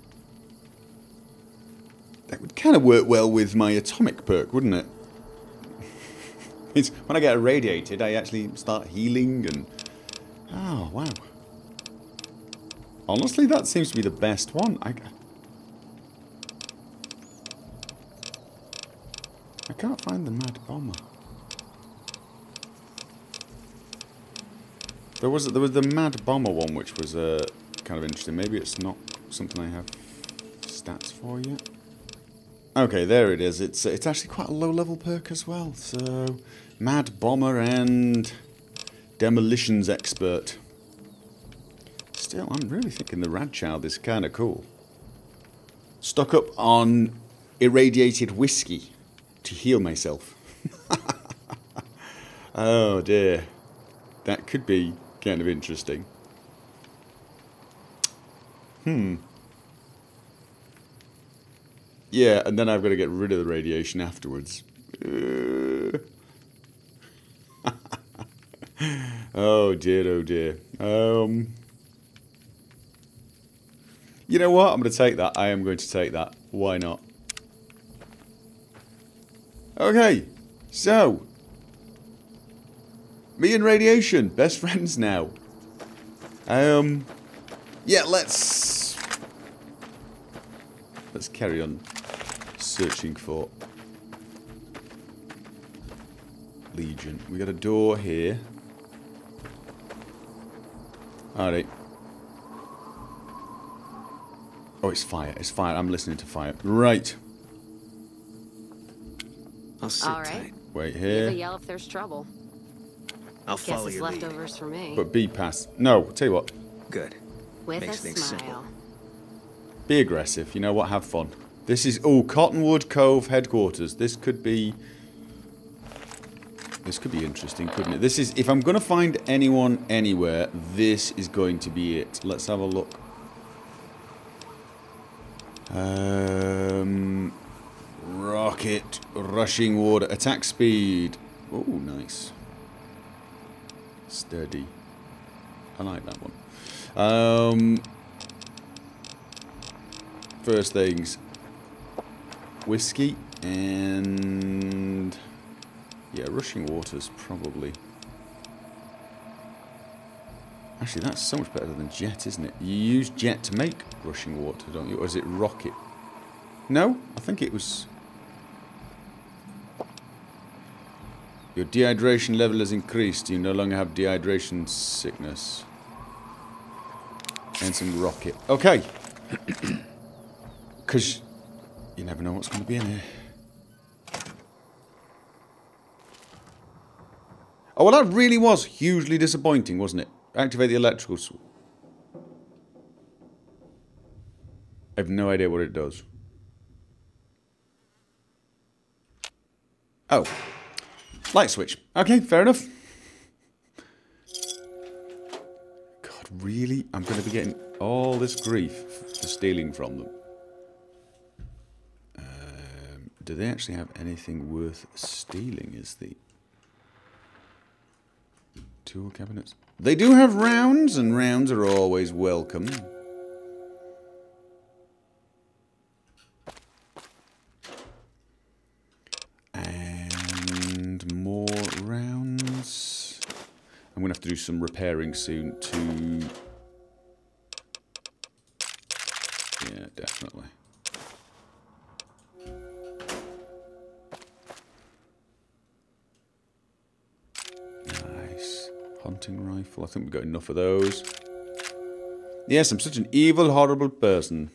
That would kind of work well with my atomic perk, wouldn't it? It's when I get irradiated, I actually start healing and... Oh, wow. Honestly, that seems to be the best one. I, I can't find the Mad Bomber. There was there was the Mad Bomber one, which was uh, kind of interesting. Maybe it's not something I have stats for yet. Okay, there it is. It's it's actually quite a low level perk as well. So, Mad Bomber and Demolitions Expert. Still, I'm really thinking the Radchild is kind of cool. Stock up on irradiated whiskey to heal myself. Oh dear. That could be kind of interesting. Hmm. Yeah, and then I've got to get rid of the radiation afterwards. Uh. Oh dear, oh dear. Um... You know what? I'm going to take that. I am going to take that. Why not? Okay. So. Me and radiation. Best friends now. Um. Yeah, let's... Let's carry on searching for Legion. We got a door here. Alright. Oh, it's fire. It's fire. I'm listening to fire. Right. I'll sit All right. tight. Wait Give here. a yell if there's trouble. I'll Guess follow it's your lead. leftovers for me. But be past. No, tell you what. Good. With Makes a things smile. simple. Be aggressive. You know what? Have fun. This is... Oh, Cottonwood Cove headquarters. This could be... This could be interesting, couldn't it? This is... If I'm going to find anyone anywhere, this is going to be it. Let's have a look. Um, rocket, rushing water, attack speed. Oh, nice. Sturdy. I like that one. Um, first things, whiskey and yeah, rushing water's probably. Actually, that's so much better than jet, isn't it? You use jet to make rushing water, don't you? Or is it rocket? No, I think it was... Your dehydration level has increased. You no longer have dehydration sickness. And some rocket. Okay. Because you never know what's going to be in here. Oh, well, that really was hugely disappointing, wasn't it? Activate the electricals. I have no idea what it does. Oh. Light switch. Okay, fair enough. God, really? I'm going to be getting all this grief for stealing from them. Um, do they actually have anything worth stealing is the... Tool cabinets. They do have rounds, and rounds are always welcome. And more rounds. I'm going to have to do some repairing soon to... Yeah, definitely. Nice. Hunting rifle. I think we've got enough of those. Yes, I'm such an evil, horrible person.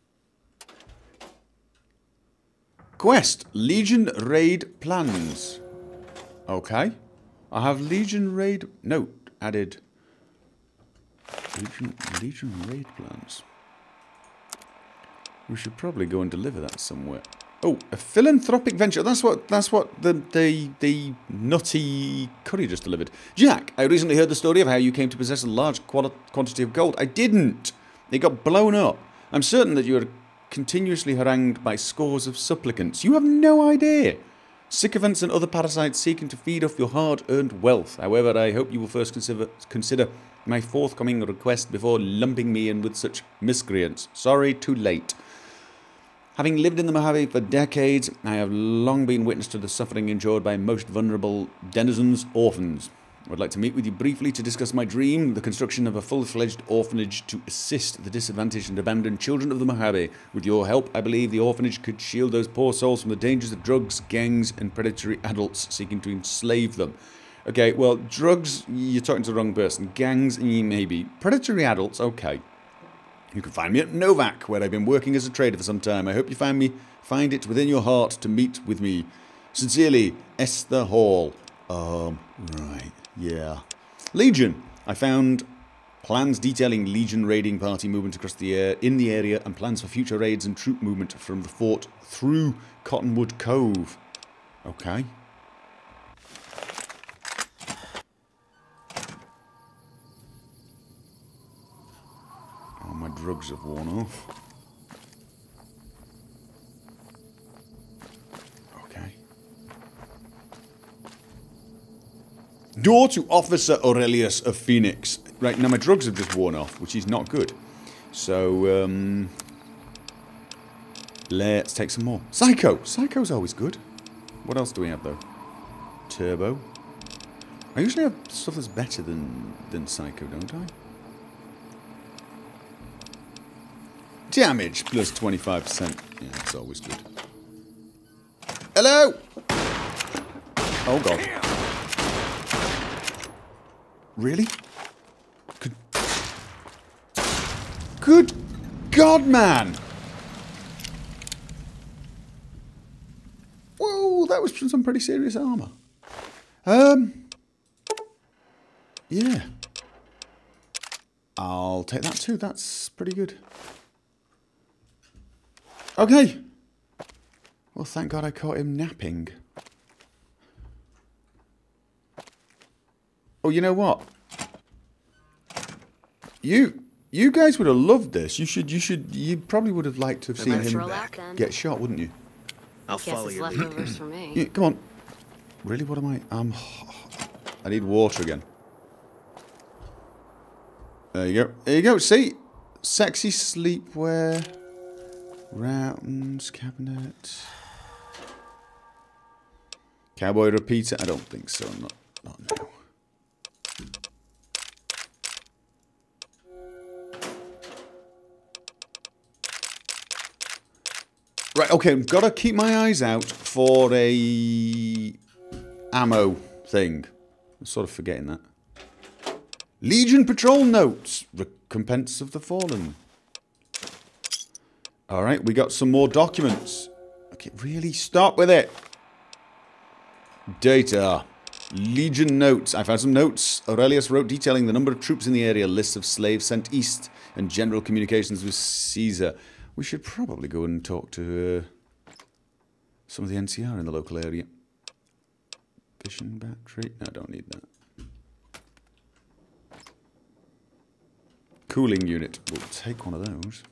Quest. Legion raid plans. Okay. I have Legion raid... Note added. Legion, Legion raid plans. We should probably go and deliver that somewhere. Oh, a philanthropic venture. That's what that's what the, the, the nutty curry just delivered. Jack, I recently heard the story of how you came to possess a large quali quantity of gold. I didn't. It got blown up. I'm certain that you are continuously harangued by scores of supplicants. You have no idea. Sycophants and other parasites seeking to feed off your hard-earned wealth. However, I hope you will first consider, consider my forthcoming request before lumping me in with such miscreants. Sorry, too late. Having lived in the Mojave for decades, I have long been witness to the suffering endured by most vulnerable denizens, orphans. I would like to meet with you briefly to discuss my dream, the construction of a full-fledged orphanage to assist the disadvantaged and abandoned children of the Mojave. With your help, I believe the orphanage could shield those poor souls from the dangers of drugs, gangs, and predatory adults seeking to enslave them. Okay, well, drugs, you're talking to the wrong person. Gangs, maybe. Predatory adults, okay. You can find me at Novak, where I've been working as a trader for some time. I hope you find me, find it within your heart to meet with me. Sincerely, Esther Hall. Um, right. Yeah. Legion. I found plans detailing Legion raiding party movement across the air in the area and plans for future raids and troop movement from the fort through Cottonwood Cove. Okay. Oh, my drugs have worn off. Door to Officer Aurelius of Phoenix. Right, now my drugs have just worn off, which is not good. So, um... let's take some more. Psycho! Psycho's always good. What else do we have, though? Turbo. I usually have stuff that's better than, than Psycho, don't I? Damage, plus twenty-five percent. Yeah, that's always good. Hello! Oh, God. Really? Good. Good God, man! Whoa, that was some pretty serious armor. Um. Yeah. I'll take that too. That's pretty good. Okay. Well, thank God I caught him napping. Oh, you know what? You, you guys would have loved this. You should, you should, you probably would have liked to have seen him get shot, wouldn't you? I'll follow you. Leftovers for me. Yeah, come on. Really? What am I? Um, I need water again. There you go. There you go. See, sexy sleepwear, Rounds cabinet, cowboy repeater. I don't think so. Not, not now. Right, okay, gotta keep my eyes out for a ammo thing. I'm sort of forgetting that. Legion Patrol Notes. Recompense of the Fallen. Alright, we got some more documents. Okay, really? Stop with it. Data. Legion Notes. I found some notes. Aurelius wrote detailing the number of troops in the area, lists of slaves sent east, and general communications with Caesar. We should probably go and talk to uh, some of the N C R in the local area. Fishing battery. No, I don't need that. Cooling unit. We'll take one of those.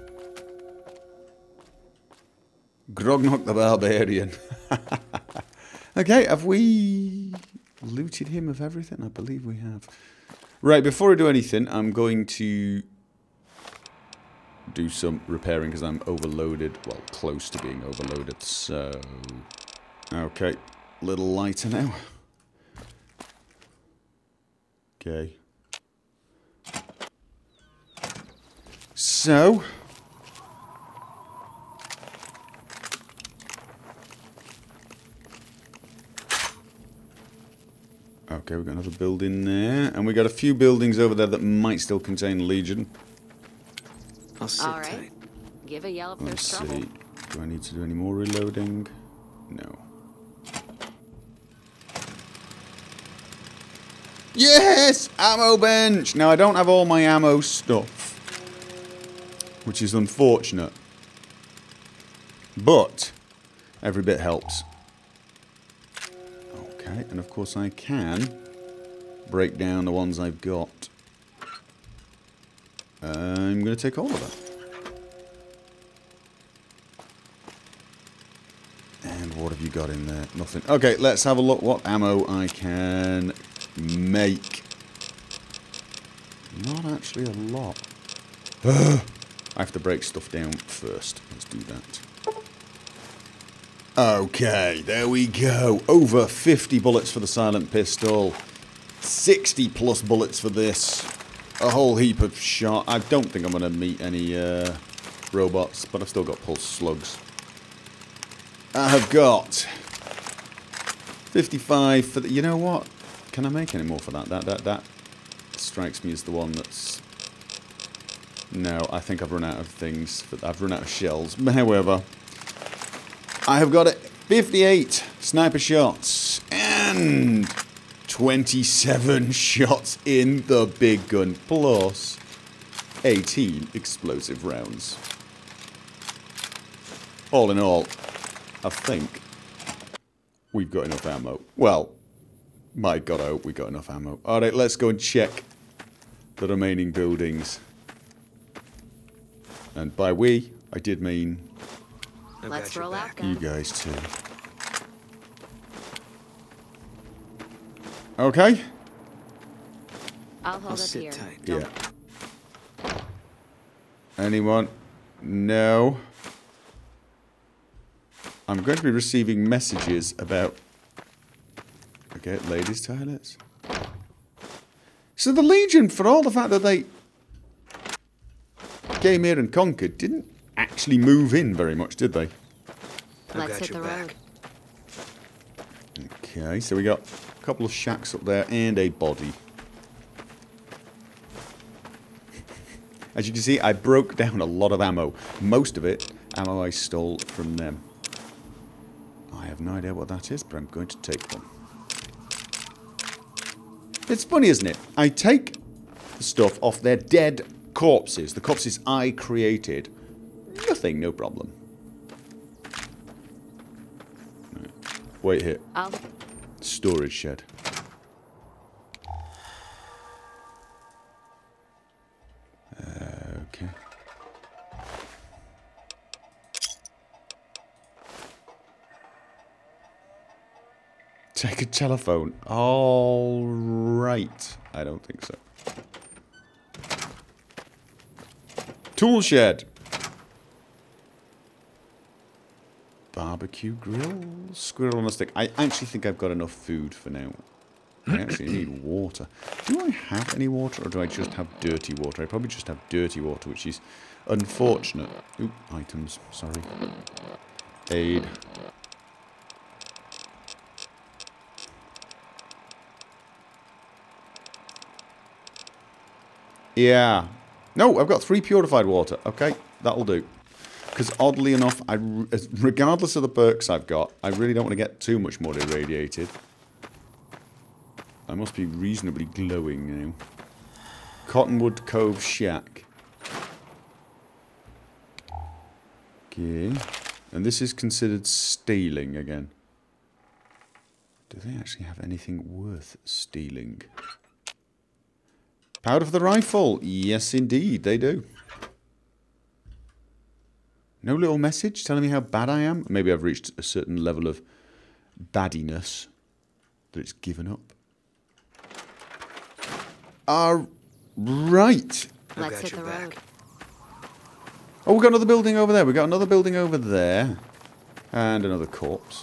Grognok the Barbarian. Okay, have we looted him of everything? I believe we have. Right, before I do anything, I'm going to do some repairing because I'm overloaded. Well, close to being overloaded, so... Okay, a little lighter now. Okay. So... Okay, we've got another building there. And we got a few buildings over there that might still contain Legion. I'll sit All right. tight. Give a yell if Let's there's trouble. see. Do I need to do any more reloading? No. Yes! Ammo bench! Now, I don't have all my ammo stuff, which is unfortunate. But Every bit helps. Okay, and of course I can break down the ones I've got. I'm going to take all of that. And what have you got in there? Nothing. Okay, let's have a look what ammo I can make. Not actually a lot. I have to break stuff down first. Let's do that. Okay, there we go. Over fifty bullets for the silent pistol. sixty plus bullets for this. A whole heap of shot. I don't think I'm going to meet any uh, robots, but I've still got pulse slugs. I have got fifty-five for the... You know what? Can I make any more for that? That, that, that strikes me as the one that's... No, I think I've run out of things. I've run out of shells. However, I have got it. fifty-eight sniper shots and twenty-seven shots in the big gun, plus eighteen explosive rounds. All in all, I think we've got enough ammo. Well, my God, I hope we got enough ammo. Alright, let's go and check the remaining buildings. And by we, I did mean... Let's roll out you guys too. Okay. I'll hold I'll up sit here. tight. Yeah. Anyone? No. I'm going to be receiving messages about... Okay, ladies' toilets. So the Legion, for all the fact that they came here and conquered, didn't actually move in very much, did they? Let's hit the road. Okay, so we got a couple of shacks up there and a body. As you can see, I broke down a lot of ammo. Most of it, ammo I stole from them. I have no idea what that is, but I'm going to take one. It's funny, isn't it? I take the stuff off their dead corpses, the corpses I created. Nothing, no problem. Right. Wait here. I'll... Storage shed. Okay. Take a telephone. All right. I don't think so. Tool shed. Barbecue grill. Squirrel on a stick. I actually think I've got enough food for now. I actually need water. Do I have any water, or do I just have dirty water? I probably just have dirty water, which is unfortunate. Oop, items. Sorry. Aid. Yeah. No, I've got three purified water. Okay, that'll do. Because oddly enough, I, regardless of the perks I've got, I really don't want to get too much more irradiated. I must be reasonably glowing now. Cottonwood Cove Shack. Okay. And this is considered stealing again. Do they actually have anything worth stealing? Powder for the rifle. Yes, indeed, they do. No little message telling me how bad I am. Maybe I've reached a certain level of baddiness that it's given up. Ah, right. Let's hit the road. Oh, we've got another building over there. We've got another building over there. And another corpse.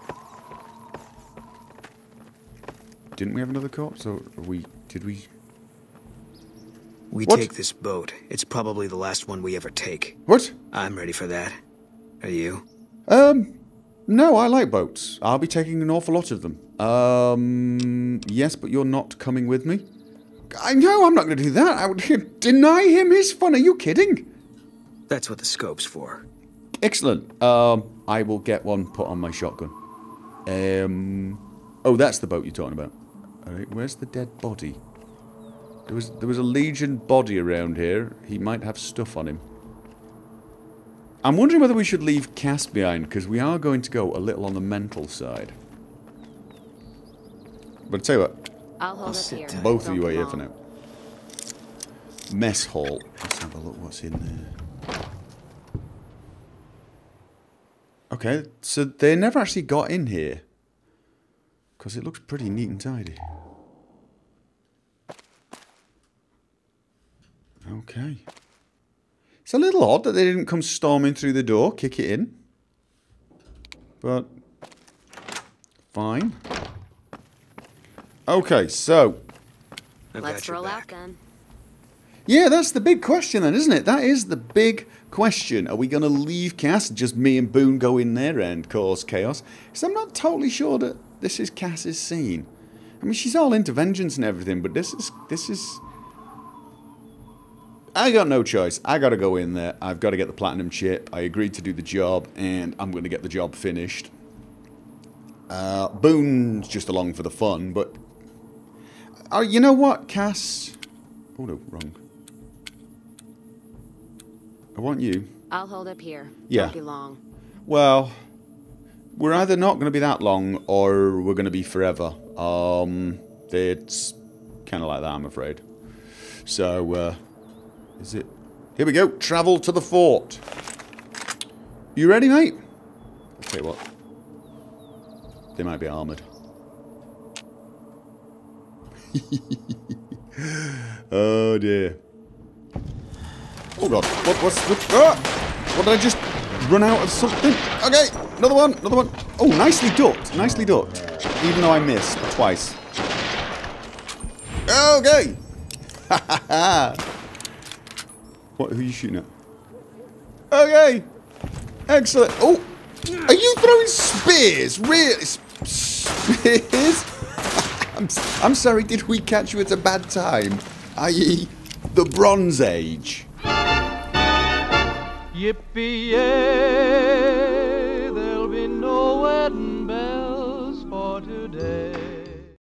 Didn't we have another corpse? Or we... Did we... We What? take this boat. It's probably the last one we ever take. What? I'm ready for that. Are you? Um, no, I like boats. I'll be taking an awful lot of them. Um, yes, but you're not coming with me? I know I'm not going to do that. I would deny him his fun. Are you kidding? That's what the scope's for. Excellent. Um, I will get one put on my shotgun. Um, oh, that's the boat you're talking about. All right, where's the dead body? There was there was a Legion body around here. He might have stuff on him. I'm wondering whether we should leave Cass behind, because we are going to go a little on the mental side. But I tell you what, I'll hold it here. both of Don't you are come here on. for now. Mess hall. Let's have a look what's in there. Okay, so they never actually got in here. Because it looks pretty neat and tidy. Okay. It's a little odd that they didn't come storming through the door, kick it in. But, fine. Okay, so. Let's roll out then. Yeah, that's the big question then, isn't it? That is the big question. Are we going to leave Cass, just me and Boone go in there and cause chaos? Because I'm not totally sure that this is Cass's scene. I mean, she's all into vengeance and everything, but this is... This is... I got no choice. I got to go in there. I've got to get the platinum chip. I agreed to do the job, and I'm going to get the job finished. Uh, Boone's just along for the fun, but... Oh, you know what, Cass? Oh, no, wrong. I want you. I'll hold up here. Yeah. Don't be long. Well, we're either not going to be that long, or we're going to be forever. Um, it's kind of like that, I'm afraid. So, uh, is it? Here we go. Travel to the fort. You ready, mate? I'll tell you what. They might be armoured. Oh dear. Oh god. What, what's the... Ah! What, did I just run out of something? Okay, another one, another one. Oh, nicely ducked, nicely ducked. Even though I missed twice. Okay. Ha ha ha. What, who are you shooting at? Okay. Excellent. Oh, are you throwing spears? Really? Spears? I'm, I'm sorry, did we catch you at a bad time? that is the Bronze Age. Yippee-yay!